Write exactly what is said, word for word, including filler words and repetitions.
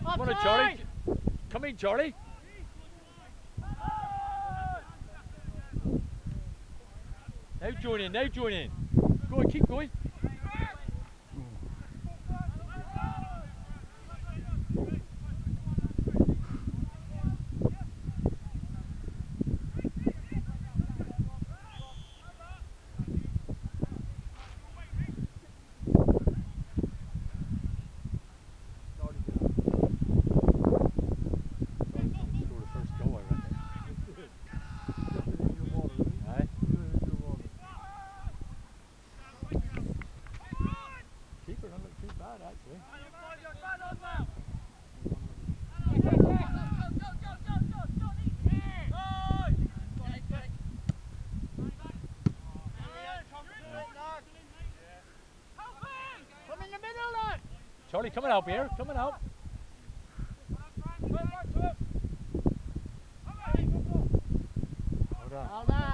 Come on, Charlie. Come in, Charlie. Now join in, now join in. Go on, keep going. Charlie, coming out here, coming out. Hold on. Hold on.